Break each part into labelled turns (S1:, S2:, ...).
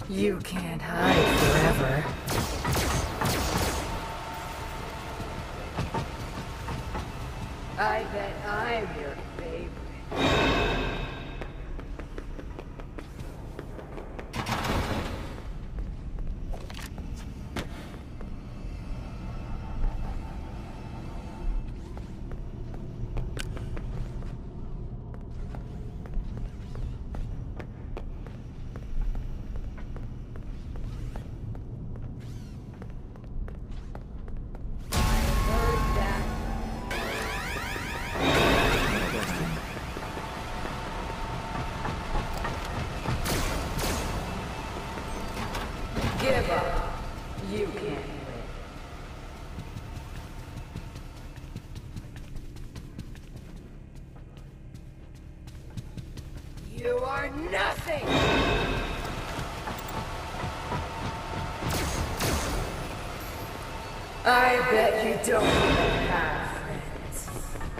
S1: You can't hide forever. I bet I'm your favorite. Give up. You can't win. You are nothing! I bet you don't even have friends.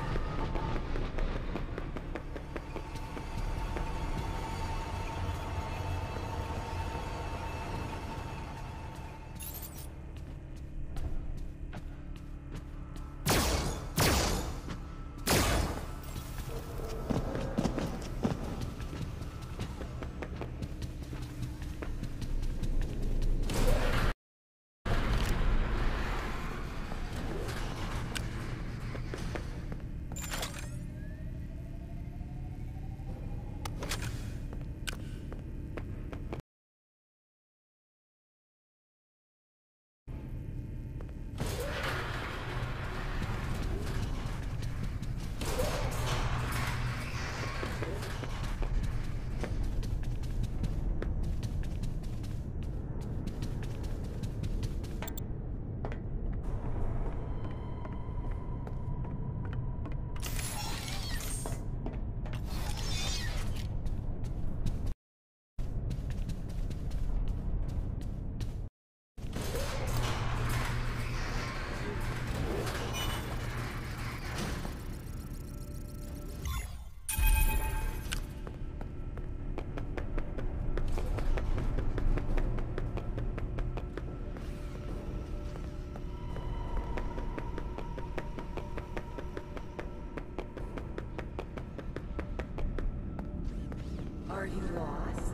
S1: Are you lost?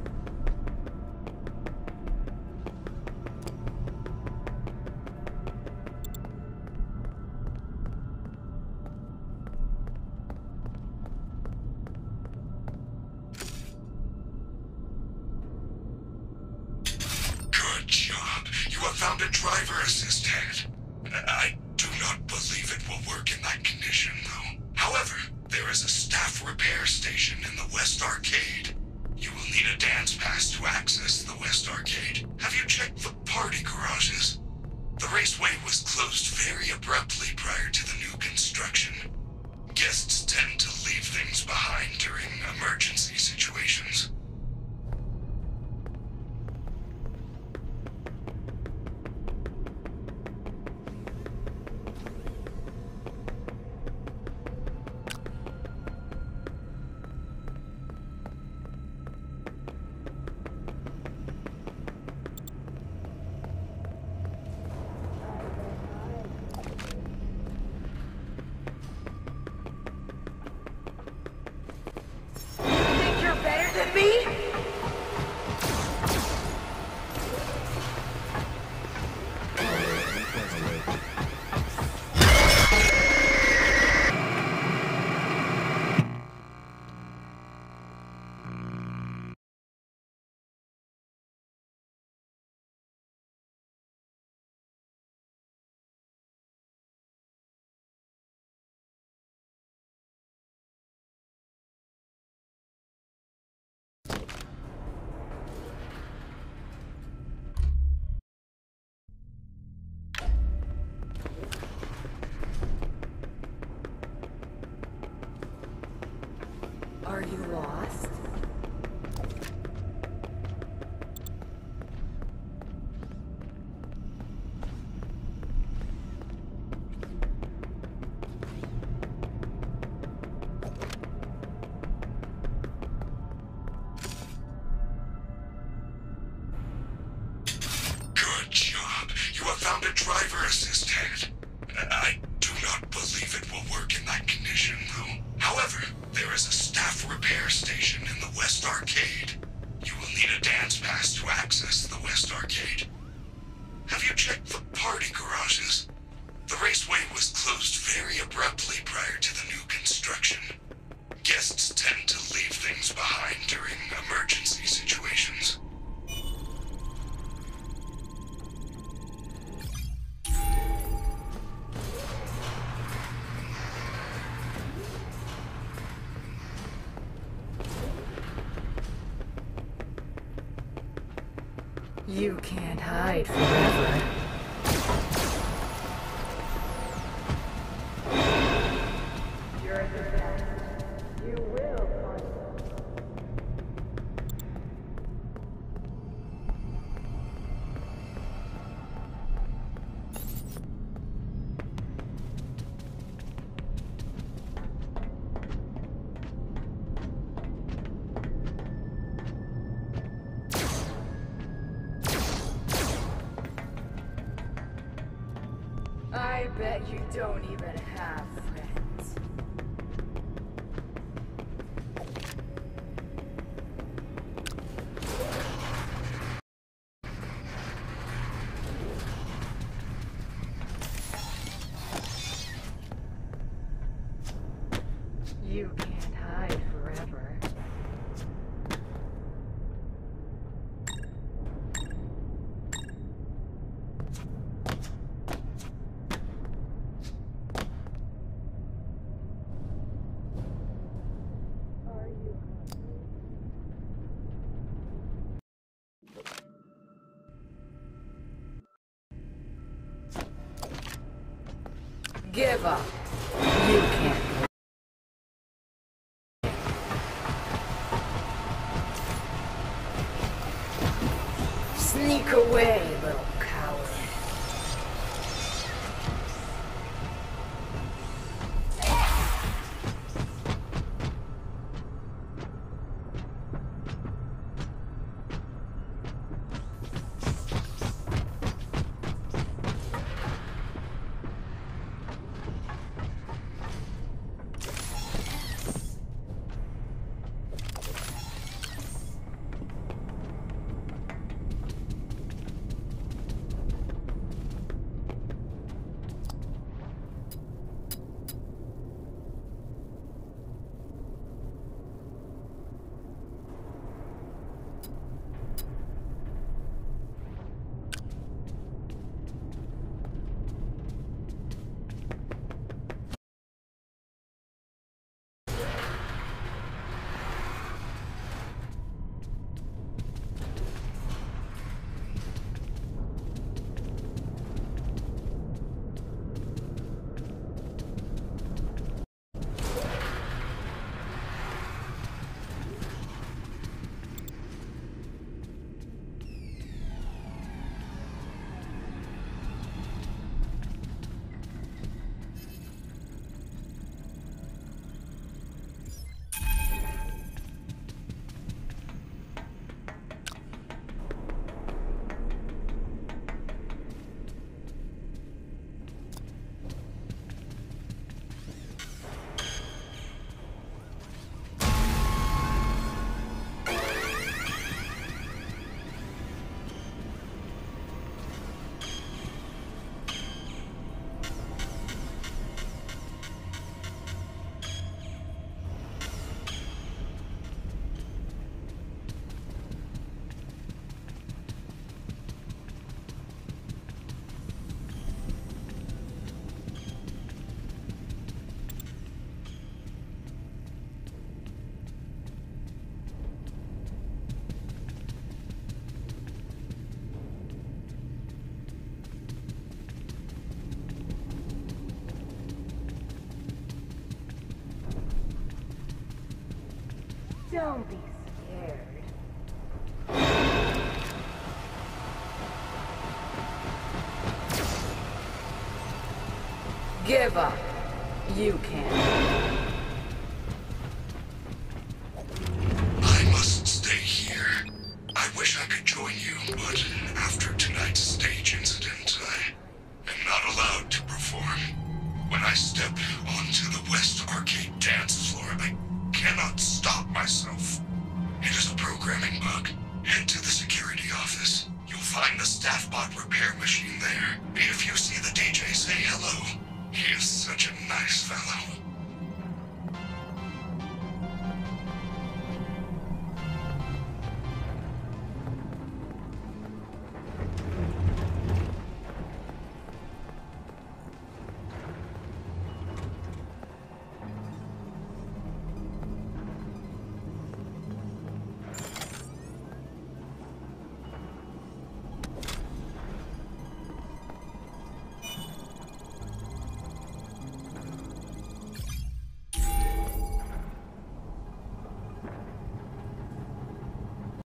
S2: Good job. You have found a driver assist head. I do not believe it will work in that condition, though. However, there is a staff repair station in the West Arcade. You will need a dance pass to access the West Arcade. Have you checked the party garages? The raceway was closed very abruptly prior to the new construction. Guests tend to leave things behind during emergency situations.
S1: Better than me? Are you lost?
S2: found a driver assist head. I do not believe it will work in that condition, though. However, there is a staff repair station in the West Arcade. You will need a dance pass to access the West Arcade. Have you checked the party garages? The raceway was closed very abruptly prior to the new construction. Guests tend to leave things behind during emergency situations.
S1: You can't hide forever. You're the best. You will find I bet you don't even have friends. You can't hide forever. Are you hungry? Give up. You can't. Sneak away, little coward. Don't be scared. Give up. You can't.
S2: I must stay here. I wish I could join you, but after tonight's stage incident, programming bug. Head to the security office. You'll find the staff bot repair machine there. If you see the DJ, say hello. He is such an